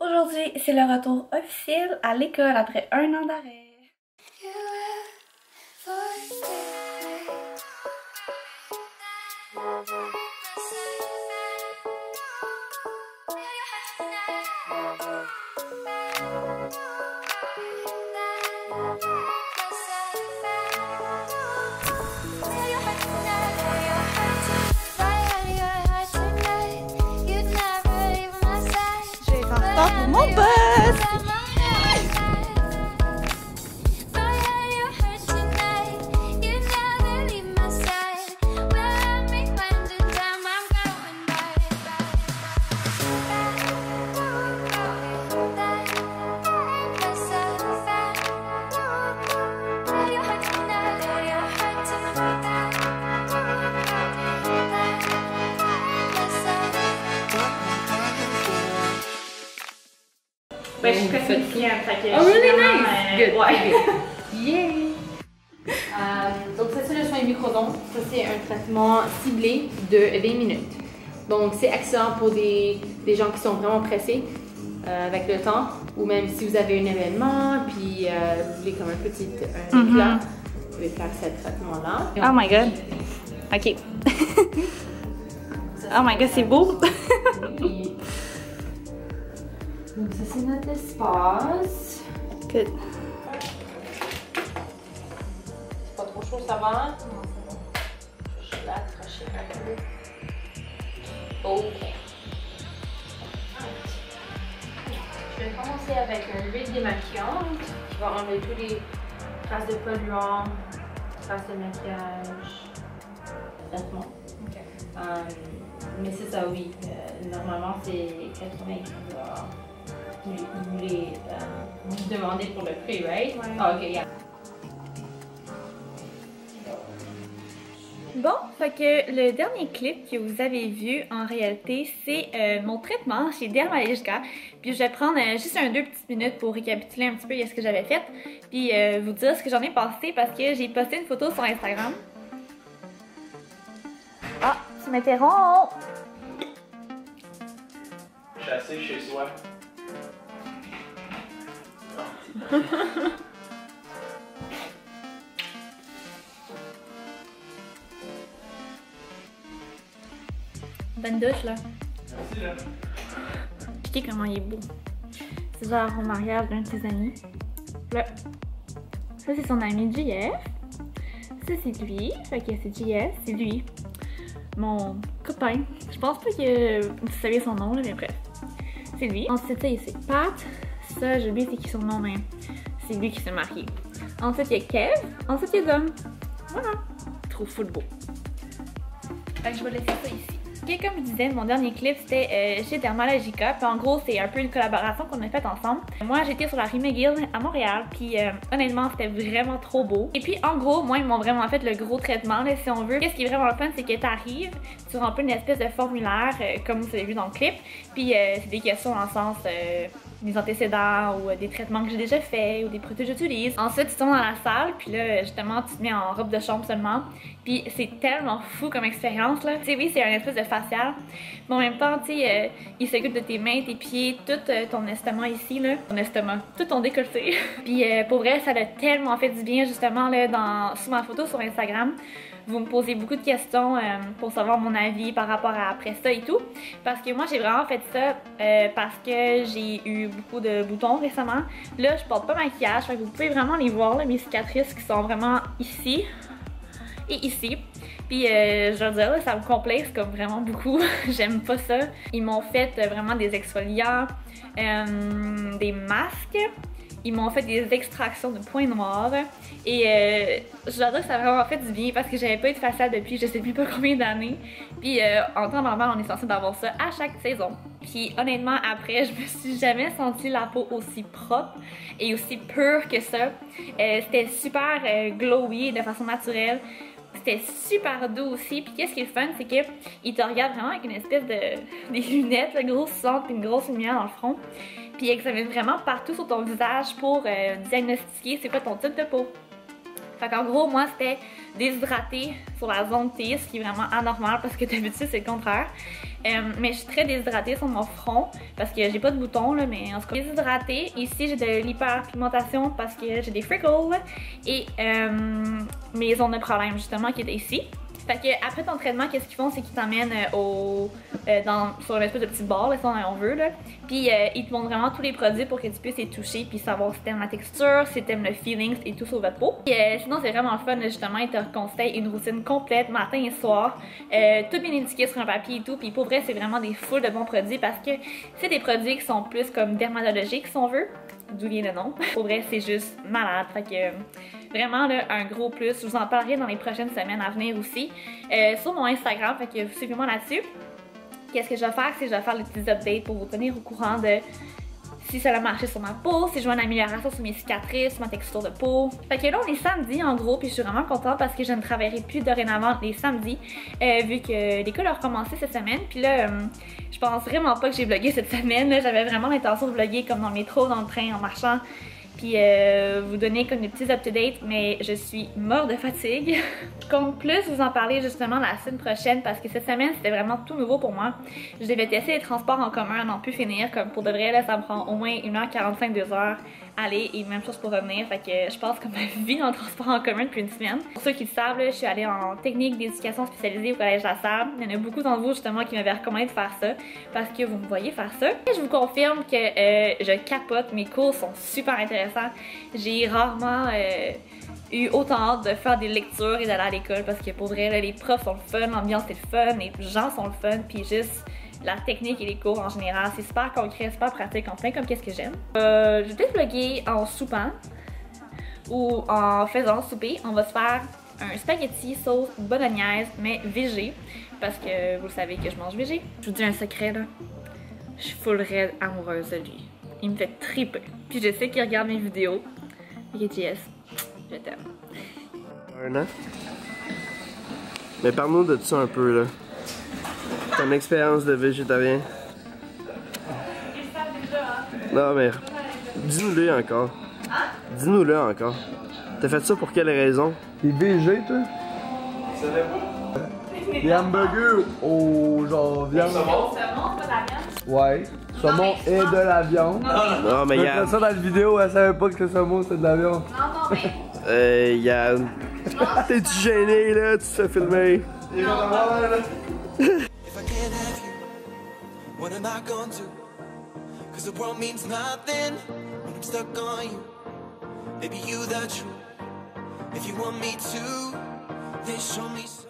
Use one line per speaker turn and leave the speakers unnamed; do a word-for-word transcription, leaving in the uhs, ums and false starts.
Aujourd'hui, c'est le retour officiel à l'école après un an d'arrêt.
Pour mon buzz!
Ouais, je suis cosméticienne, fait que
Oh, really
vraiment,
nice!
euh,
Good,
ouais.
good. Yay! Euh, donc, ça, c'est le soin microdonts. Ça, c'est un traitement ciblé de vingt minutes. Donc, c'est excellent pour des, des gens qui sont vraiment pressés euh, avec le temps, ou même si vous avez un événement, puis euh, vous voulez comme un petit un
Mm-hmm.
éclat, vous pouvez faire ce traitement-là.
Oh my god. Ok. Oh my god, c'est beau.
Puis, donc, ça, c'est notre espace.
Good.
C'est pas trop chaud, ça va? Non, c'est bon. Je vais l'accrocher un peu. Ok. Je vais commencer avec un huile démaquillante qui va enlever tous les traces de polluants, traces de maquillage, vêtements.
Ok.
Euh, mais c'est ça, oui. Euh, normalement, c'est quatre-vingt-quinze dollars. Vous voulez euh, vous demander pour le prix, right?
Ouais.
Ah, ok, yeah.
Bon, fait que le dernier clip que vous avez vu, en réalité, c'est euh, mon traitement chez Dermalogica. Puis je vais prendre euh, juste un deux petites minutes pour récapituler un petit peu ce que j'avais fait. Puis euh, vous dire ce que j'en ai passé parce que j'ai posté une photo sur Instagram. Ah, tu m'interromps!
Chasser chez soi.
Bonne douche là.
Merci là.
Checkez comment il est beau. C'est genre au mariage d'un de ses amis. Là. Ça c'est son ami J F. Ça c'est lui. Fait que c'est J F, c'est lui. Mon copain. Je pense pas que vous savez son nom là, mais bref. C'est lui. Ensuite ça c'est Pat. Ça j'ai oublié c'est qui son nom mais c'est lui qui s'est marié. Ensuite il y a Kev. Ensuite il y a Dom. Voilà. Trop full beau. Fait que je vais laisser ça ici. Ok, comme je disais, mon dernier clip c'était euh, chez Dermalogica. Puis en gros, c'est un peu une collaboration qu'on a faite ensemble. Moi, j'étais sur la rue McGill à Montréal. Puis euh, honnêtement, c'était vraiment trop beau. Et puis en gros, moi, ils m'ont vraiment fait le gros traitement, là, si on veut. Qu'est-ce qui est vraiment le fun, c'est que t'arrives sur un peu une espèce de formulaire, euh, comme vous avez vu dans le clip. Puis euh, c'est des questions dans le sens euh, des antécédents ou euh, des traitements que j'ai déjà fait ou des produits que j'utilise. Ensuite, tu tombes dans la salle. Puis là, justement, tu te mets en robe de chambre seulement. Puis c'est tellement fou comme expérience là. Tu sais, oui, c'est un espèce de facial. Mais en même temps, tu sais, euh, il s'occupe de tes mains, tes pieds, tout euh, ton estomac ici là. Ton estomac, tout ton décolleté. Puis euh, pour vrai, ça l'a tellement fait du bien justement là dans, sur ma photo sur Instagram. Vous me posez beaucoup de questions euh, pour savoir mon avis par rapport à après ça et tout. Parce que moi, j'ai vraiment fait ça euh, parce que j'ai eu beaucoup de boutons récemment. Là, je porte pas maquillage, fait que vous pouvez vraiment les voir, là, mes cicatrices qui sont vraiment ici et ici. Puis euh, je veux dire, là, ça me complexe comme vraiment beaucoup. J'aime pas ça. Ils m'ont fait euh, vraiment des exfoliants, euh, des masques. Ils m'ont fait des extractions de points noirs. Et euh, je dois dire que ça a vraiment fait du bien parce que j'avais pas eu de facial depuis je sais plus pas combien d'années. Puis euh, en temps normal, on est censé d'avoir ça à chaque saison. Puis honnêtement, après, je me suis jamais senti la peau aussi propre et aussi pure que ça. Euh, C'était super euh, glowy de façon naturelle. C'était super doux aussi. Puis qu'est-ce qui est le fun, c'est qu'il te regarde vraiment avec une espèce de des lunettes, là, grosse centre et une grosse lumière dans le front. Puis il examine vraiment partout sur ton visage pour euh, diagnostiquer c'est quoi ton type de peau. Fait qu'en gros, moi, c'était déshydraté sur la zone T, ce qui est vraiment anormal parce que d'habitude, c'est le contraire. Euh, mais je suis très déshydratée sur mon front parce que j'ai pas de boutons, là, mais en tout cas, déshydratée. Ici, j'ai de l'hyperpigmentation parce que j'ai des freckles et euh, mes zones de problème, justement, qui étaient ici. Fait que après ton traitement, qu'est-ce qu'ils font, c'est qu'ils t'emmènent euh, au, euh, dans, sur une espèce de petit bar, là, si on veut, là. Puis euh, ils te montrent vraiment tous les produits pour que tu puisses les toucher, puis savoir si t'aimes la texture, si t'aimes le feeling et tout sur votre peau. Puis euh, sinon, c'est vraiment fun, là, justement, ils te conseillent une routine complète, matin et soir, euh, tout bien indiqué sur un papier et tout. Puis pour vrai, c'est vraiment des foules de bons produits parce que c'est des produits qui sont plus comme dermatologiques, si on veut. D'où vient le nom. Pour vrai, c'est juste malade. Fait que euh, vraiment là, un gros plus. Je vous en parlerai dans les prochaines semaines à venir aussi. Euh, sur mon Instagram, fait que suivez-moi là-dessus. Qu'est-ce que je vais faire? C'est que je vais faire des petits updates pour vous tenir au courant de si ça a marché sur ma peau, si je vois une amélioration sur mes cicatrices, ma texture de peau. Fait que là, on est samedi en gros, puis je suis vraiment contente parce que je ne travaillerai plus dorénavant les samedis, euh, vu que l'école a recommencé cette semaine. Puis là, euh, je pense vraiment pas que j'ai vlogué cette semaine. J'avais vraiment l'intention de vlogger comme dans le métro, dans le train, en marchant. Puis euh, vous donner comme des petits up-to-date, mais je suis morte de fatigue. Je compte plus vous en parler justement la semaine prochaine parce que cette semaine c'était vraiment tout nouveau pour moi. Je devais tester les transports en commun à n'en plus finir, comme pour de vrai là ça me prend au moins une heure quarante-cinq, deux heures aller et même chose pour revenir. Fait que je passe comme ma vie en transport en commun depuis une semaine. Pour ceux qui le savent, là, je suis allée en technique d'éducation spécialisée au Collège La Salle. Il y en a beaucoup d'entre vous justement qui m'avaient recommandé de faire ça parce que vous me voyez faire ça. Et je vous confirme que euh, je capote, mes cours sont super intéressants. J'ai rarement euh, eu autant hâte de faire des lectures et d'aller à l'école parce que pour vrai, là, les profs sont le fun, l'ambiance est le fun, les gens sont le fun, puis juste la technique et les cours en général, c'est super concret, super pratique, enfin comme qu'est-ce que j'aime. Euh, je vais peut-être vlogger en soupant ou en faisant souper. On va se faire un spaghetti sauce bolognaise mais végé parce que vous le savez que je mange végé. Je vous dis un secret là, je suis full raide amoureuse de lui. Il me fait triper. Puis je sais qu'il regarde mes vidéos. Ok J S, je t'aime.
Un an. Mais parle-nous de ça un peu là. Ton expérience de végétarien.
Ils savent déjà, hein?
Non mais dis-nous-le encore.
Hein?
Dis-nous-le encore. T'as fait ça pour quelle raison?
T'es végé toi?
Tu savais pas?
Des hamburgers au genre viande.
Saumon?
Saumon, c'est pas de la viande?
Ouais. Saumon
mais
et
non.
de la viande.
Non mais
Je
il y a...
mettrais ça dans la vidéo, elle savait pas que le saumon c'était de la viande.
Non, non, mais...
Euh, il y a... T'es-tu gêné là? Tu te fais filmer?
Il est content de voir, là.
If I can't have you, what am I gonna do? Cause the world means nothing when I'm stuck on you. Maybe you the truth. If you want me to, then show me.